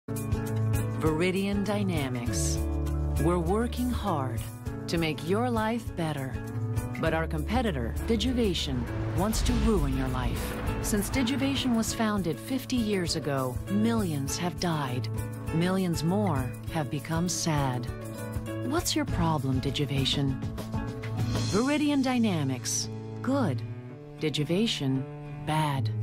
Veridian Dynamics. We're working hard to make your life better. But our competitor, Digivation, wants to ruin your life. Since Digivation was founded 50 years ago, millions have died. Millions more have become sad. What's your problem, Digivation? Veridian Dynamics. Good. Digivation. Bad.